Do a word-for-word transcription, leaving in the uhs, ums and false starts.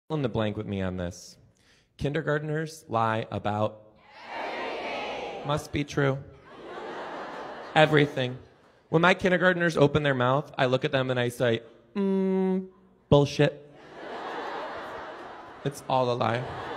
In the blank with me on this. Kindergartners lie about everything. Must be true. Everything. When my kindergartners open their mouth, I look at them and I say, mm, bullshit. It's all a lie.